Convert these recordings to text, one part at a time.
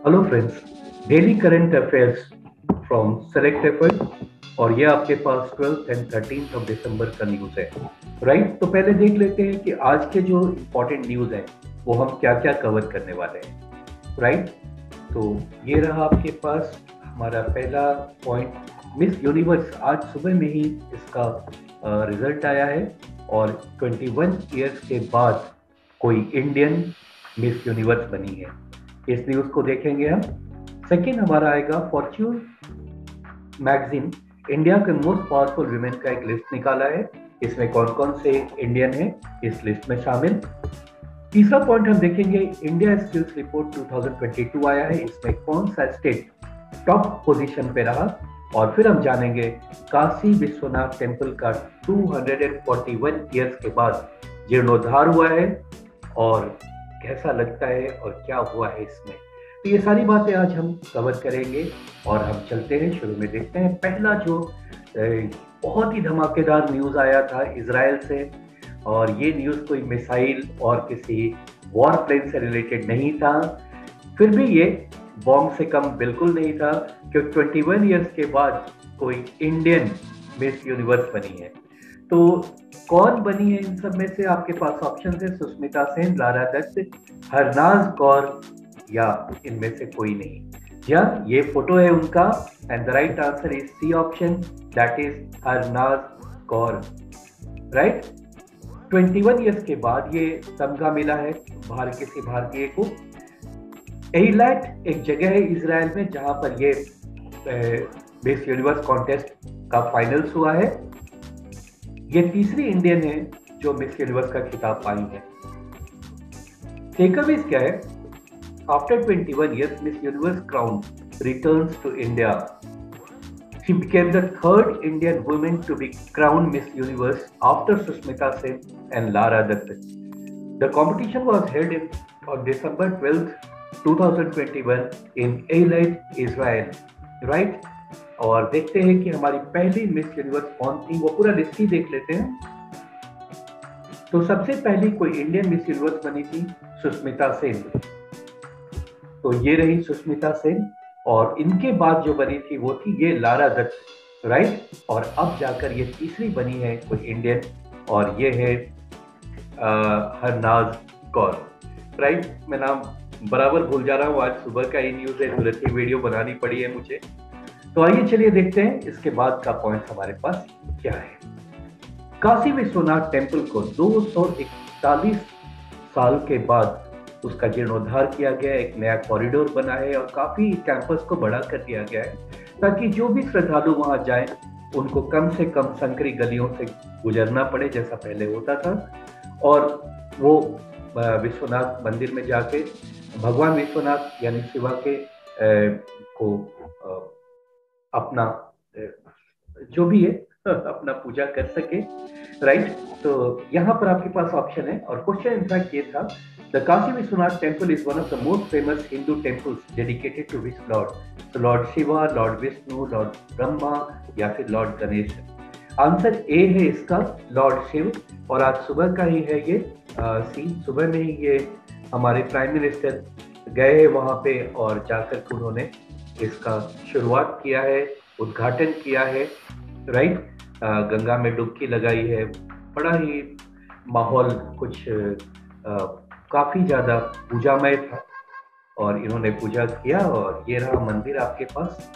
Hello friends, daily current affairs from select effort. और ये आपके पास 12th and 13th of December का news है। राइट, तो पहले देख लेते हैं कि आज के जो इम्पोर्टेंट न्यूज़ हैं वो हम क्या क्या कवर करने वाले हैं। राइट, तो ये रहा आपके पास हमारा पहला पॉइंट। मिस यूनिवर्स आज सुबह में ही इसका रिजल्ट आया है और 21 ईयर्स के बाद कोई इंडियन मिस यूनिवर्स बनी है। इस न्यूज को देखेंगे हम। सेकंड हमारा आएगा फॉर्च्यून मैगजीन इंडिया के मोस्ट पावरफुल वुमेन का एक लिस्ट निकाला है। इसमें कौन कौन से इंडियन है इस लिस्ट में शामिल। तीसरा पॉइंट हम देखेंगे, इंडिया स्किल्स रिपोर्ट 2022 आया है। इसमें कौन सा स्टेट टॉप पोजीशन पे रहा। और फिर हम जानेंगे काशी विश्वनाथ टेम्पल का 241 ईयर्स के बाद जीर्णोद्धार हुआ है और कैसा लगता है और क्या हुआ है इसमें। तो ये सारी बातें आज हम कवर करेंगे और हम चलते हैं, शुरू में देखते हैं। पहला जो बहुत ही धमाकेदार न्यूज़ आया था इजराइल से, और ये न्यूज़ कोई मिसाइल और किसी वॉर प्लेन से रिलेटेड नहीं था, फिर भी ये बॉम्ब से कम बिल्कुल नहीं था, क्योंकि 21 ईयर्स के बाद कोई इंडियन मिस यूनिवर्स बनी है। तो कौन बनी है इन सब में से? आपके पास ऑप्शन है सुष्मिता सेन, लारा दत्त, हरनाज कौर या इनमें से कोई नहीं। या ये फोटो है उनका and the right answer is C option, that is Harnaaz Kaur. Right, 21 years के बाद ये तमगा मिला है किसी भारतीय को। एइलाट एक जगह है इजराइल में जहां पर ये मिस यूनिवर्स कॉन्टेस्ट का फाइनल्स हुआ है। ये तीसरी इंडियन है जो मिस यूनिवर्स का खिताब पाई है। टेकअवेज क्या है? After 21 years, Miss Universe crown returns to India. She became the third Indian woman to be crowned Miss Universe after Susmita Sen and Lara Dutt. The competition was held on December 12th, 2021 in Eilat, Israel. Right? और देखते हैं कि हमारी पहली miss universe कौन थी। वो पूरा लिस्ट ही देख लेते हैं। तो सबसे पहली कोई इंडियन मिस यूनिवर्स बनी थी सुष्मिता सेन। तो ये रही सुष्मिता सेन, और इनके बाद जो बनी थी वो थी ये लारा दत्त। राइट, और अब जाकर ये तीसरी बनी है कोई इंडियन, और ये है हरनाज कौर। राइट, मैं नाम बराबर भूल जा रहा हूँ, आज सुबह का ही न्यूज है, तुरंत ही वीडियो बनानी पड़ी है मुझे। तो आइए चलिए देखते हैं इसके बाद का पॉइंट हमारे पास क्या है। काशी विश्वनाथ टेम्पल को 241 साल के बाद उसका जीर्णोद्धार किया गया, एक नया कॉरिडोर बना है और काफी कैंपस को बड़ा कर दिया गया है, ताकि जो भी श्रद्धालु वहां जाएं उनको कम से कम संकरी गलियों से गुजरना पड़े जैसा पहले होता था। और वो विश्वनाथ मंदिर में जाके भगवान विश्वनाथ यानी शिवा के को अपना जो भी है अपना पूजा कर सके। राइट, तो यहाँ पर आपके पास ऑप्शन है और क्वेश्चन इनफैक्ट ये था, the Kashi Vishwanath temple is one of the most famous Hindu temples dedicated to which lord? तो lord Shiva, lord Vishnu, lord Brahma या फिर लॉर्ड गणेश? आंसर ए है इसका, लॉर्ड शिव। और आज सुबह का ही है ये सीन, सुबह में ही ये हमारे प्राइम मिनिस्टर गए हैं वहां पे और जाकर उन्होंने इसका शुरुआत किया है, उद्घाटन किया है। राइट, गंगा में डुबकी लगाई है, बड़ा ही माहौल कुछ काफी ज्यादा पूजामय था और इन्होंने पूजा किया और ये रहा मंदिर आपके पास।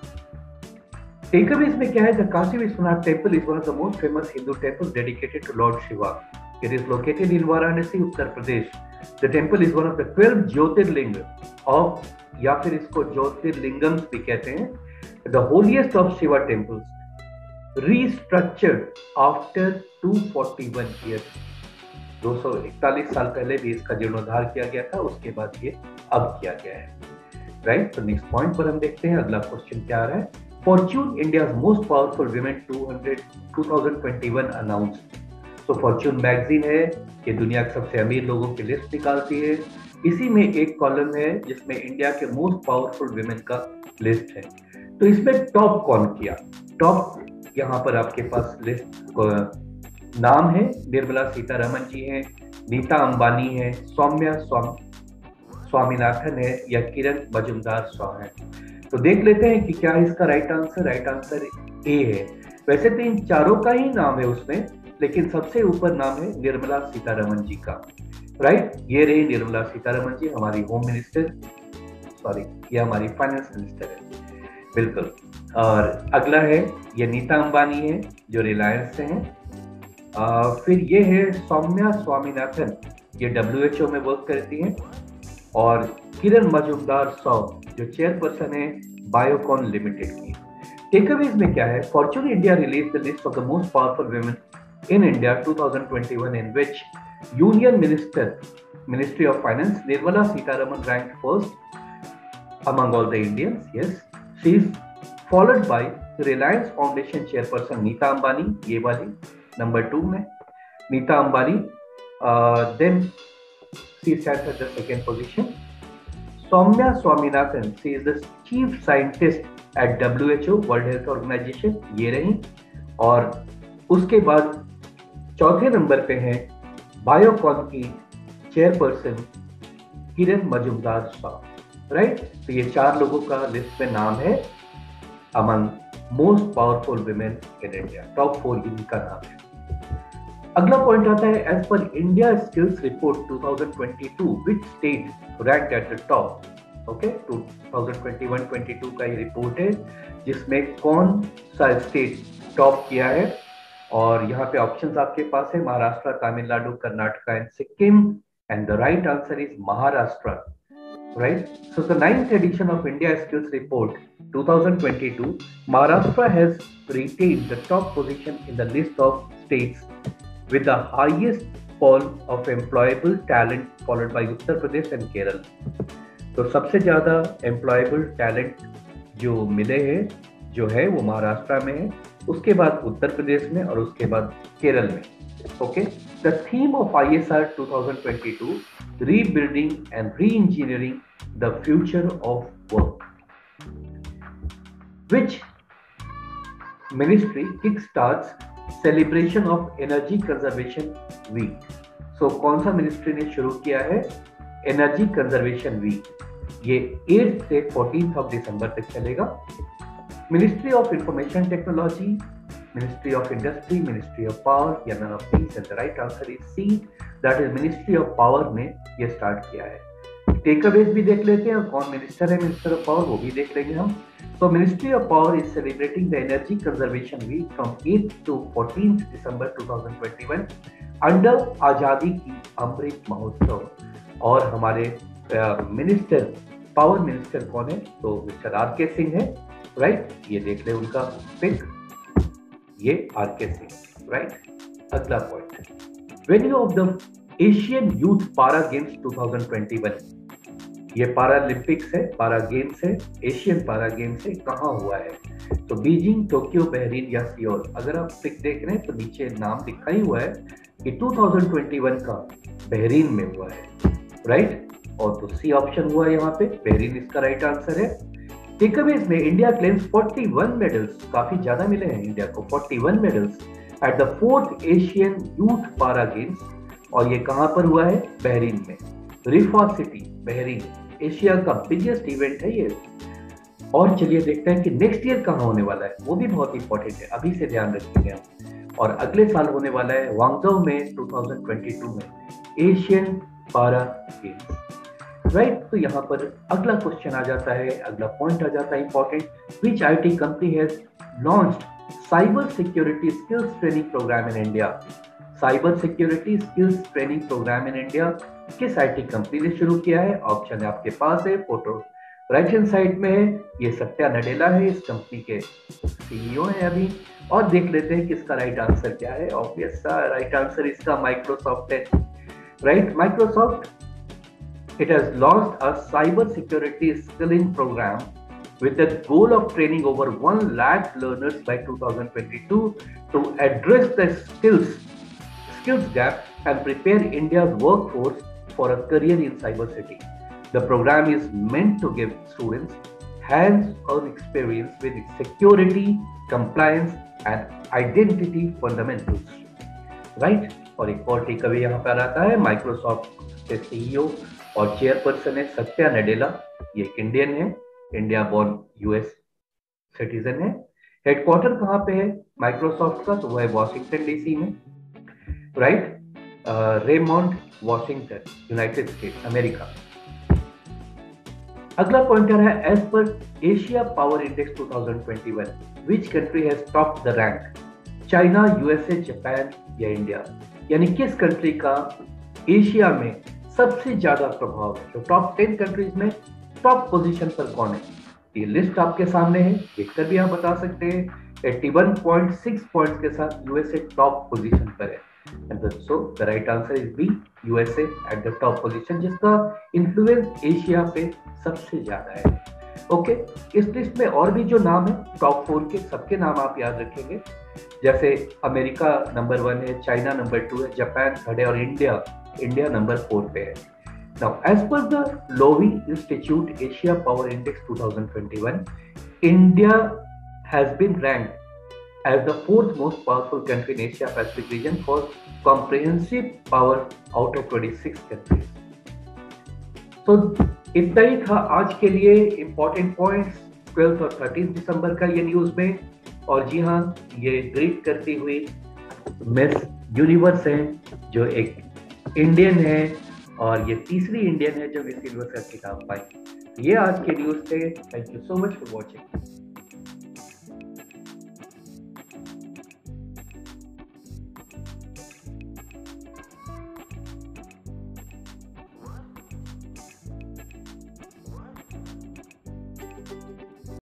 टेकअवेज में क्या है? The Kashi Vishwanath temple is one of the most famous Hindu temple dedicated to lord Shiva. It is located in Varanasi, Uttar Pradesh. The temple is one of the 12 Jyotirlinga of, या फिर इसको ज्योतिर्लिंगम्स भी कहते हैं, the holiest of Shiva temples, restructured after 241 years। 241 साल पहले भी इसका जीर्णोद्धार किया गया था, उसके बाद ये अब किया गया है। राइट, तो नेक्स्ट पॉइंट पर हम देखते हैं अगला क्वेश्चन क्या आ रहा है। Fortune India's most powerful women 2021 announced. तो फॉर्च्यून मैगजीन है, ये दुनिया के सबसे अमीर लोगों की लिस्ट निकालती है। इसी में एक कॉलम है जिसमें इंडिया के मोस्ट पावरफुल वुमेन का लिस्ट है। तो इसमें टॉप कौन किया? टॉप यहाँ पर आपके पास लिस्ट नाम है, निर्मला सीतारमण जी हैं, नीता अंबानी है, स्वामीनाथन है या किरण मजुमदार शॉ है। तो देख लेते हैं कि क्या है इसका राइट आंसर ए है। वैसे तो इन चारों का ही नाम है उसमें, लेकिन सबसे ऊपर नाम है निर्मला सीतारमण जी का। राइट, ये रही निर्मला सीतारमण जी, हमारी होम मिनिस्टर, सॉरी ये हमारी फाइनेंस मिनिस्टर है, बिल्कुल। और अगला है ये नीता अंबानी है जो रिलायंस से हैं। फिर ये है सौम्या स्वामीनाथन, ये WHO में वर्क करती हैं। और किरण मजुमदार शॉ जो चेयरपर्सन है बायोकॉन लिमिटेड की। टेकअवेज में क्या है, Fortune India release the list of the most powerful women in India 2021 in which union ministry of finance Nirmala Sitharaman rank first among all the Indians. Yes, she is followed by Reliance Foundation chairperson Nita Ambani, ये वाली number 2 में Nita Ambani. Then she stands at the second position. Soumya Swaminathan, she is the chief scientist at WHO World Health Organization, ये रही। और उसके बाद चौथे number पे हैं बायोकॉन की चेयरपर्सन किरण मजुमदार शॉ। राइट, तो ये 4 लोगों का लिस्ट में नाम है among most powerful women in India. Top 4 इनका नाम है। अगला पॉइंट आता है as per India skills report 2022 which state ranked at the top. Okay, 2021-22 का ये रिपोर्ट है जिसमें कौन सा स्टेट टॉप किया है। और यहाँ पे ऑप्शंस आपके पास है Maharashtra, Tamil Nadu, Karnataka and Sikkim, and the right answer is Maharashtra. Right, so the 9th edition of India Skills Report 2022, Maharashtra has retained the top position in the list of states with the highest pool of employable talent, followed by Uttar Pradesh and Kerala. तो सबसे ज्यादा employable talent जो मिले हैं जो है वो महाराष्ट्र में है, उसके बाद उत्तर प्रदेश में और उसके बाद केरल में। Okay, the theme of ISR 2022, rebuilding and re-engineering the future of work. Which ministry kickstarts celebration of energy conservation week? So कौन सा मिनिस्ट्री ने शुरू किया है एनर्जी कंजर्वेशन वीक? ये 8 से 14 दिसंबर तक चलेगा। Ministry of information technology, Ministry of Industry, Ministry of Power, या none of these, and the right answer is C, that is Ministry of Power ने ये स्टार्ट किया है। टेकअवेज भी देख लेते हैं और कौन मिनिस्टर है मिनिस्टर ऑफ पावर वो भी देख लेंगे हम। So Ministry of Power is celebrating the Energy Conservation Week from 8th to 14th December 2021 under आजादी की अमृत महोत्सव। और हमारे मिनिस्टर पावर मिनिस्टर कौन है, तो मिस्टर आर.के. सिंह है। राइट, ये देख ले उनका पिक, ये आर.के. सिंह। राइट, अगला point venue of the Asian youth para games 2021। ये पारालिंपिक्स है, पारा गेम्स है, एशियन पारा गेम्स है, कहाँ हुआ है? तो बीजिंग, टोक्यो, बहरीन या सियोल। अगर आप पिक देख रहे हैं तो नीचे नाम लिखा ही हुआ है कि 2021 का बहरीन में हुआ है। राइट, और तो सी ऑप्शन हुआ है यहाँ पे, बहरीन इसका राइट आंसर है। टेकअवेज में इंडिया क्लेम्स 41 मेडल्स, काफी ज्यादा मिले हैं इंडिया को 41 medals at the 4th Asian youth para games. और ये कहां पर हुआ है? बहरीन में, रिफा सिटी बहरीन। एशिया का बिगेस्ट इवेंट है ये। और चलिए देखते हैं कि नेक्स्ट ईयर कहां होने वाला है, वो भी बहुत इंपॉर्टेंट है, अभी से ध्यान रखेंगे हम। और अगले साल होने वाला है वांगझोउ में 2022 में एशियन पारा गेम्स। राइट, तो यहाँ पर अगला क्वेश्चन आ जाता है, अगला पॉइंट आ जाता है important. Which IT company has launched cyber security skills training program in India? Cyber security skills training program in India किस IT कंपनी ने शुरू किया है? ऑप्शन आपके पास है, फोटो राइट हैंड साइड में है, ये सत्या नडेला है, इस कंपनी के CEO है अभी। और देख लेते हैं कि इसका राइट आंसर क्या है। ऑब्वियस राइट आंसर इसका माइक्रोसॉफ्ट है। Right, Microsoft it has launched a cyber security skilling program with the goal of training over 1 lakh learners by 2022 to address the skills gap and prepare India's workforce for a career in cybersecurity. The program is meant to give students hands-on experience with security, compliance and identity fundamentals. Right? और एक और takeaway यहाँ पर आता है, Microsoft के CEO और chairperson है सत्या नडेला। ये एक इंडियन है, इंडिया बोर्न यूएस सिटीजन है। हेडक्वार्टर कहाँ पे है माइक्रोसॉफ्ट का? तो वो है वॉशिंगटन डीसी में, right, Redmond Washington, United States America. अगला पॉइंटर है, as per Asia power index 2021 which country has topped the rank? China, USA, Japan या इंडिया? यानी किस कंट्री का एशिया में सबसे ज्यादा प्रभाव है? तो टॉप 10 कंट्रीज में टॉप पोजीशन पर कौन है? ये लिस्ट आपके सामने है, देखकर भी आप बता सकते हैं। 81.6 पॉइंट्स के साथ यूएसए टॉप पोजीशन पर है। So the right answer is B, USA at the top position, जिसका इन्फ्लुएंस एशिया पे सबसे ज्यादा है। ओके, इस लिस्ट में और भी जो नाम है टॉप 4 के, सबके नाम आप याद रखेंगे। जैसे अमेरिका नंबर 1 है, चाइना नंबर 2 है, जापान 3rd है और इंडिया नंबर 4 पे है। Now, as per the Lowy Institute Asia Power Index 2021, India has been ranked as the 4th most powerful country in Asia Pacific region for comprehensive power out of 26 countries. तो इतना ही था आज के लिए important points 12 और 13 दिसंबर का ये news में। और जी हाँ, ये ग्रीट करती हुई मिस यूनिवर्स है जो एक इंडियन है और ये तीसरी इंडियन है जो मिस यूनिवर्स का खिताब पाई। ये आज के न्यूज थे। Thank you so much for watching.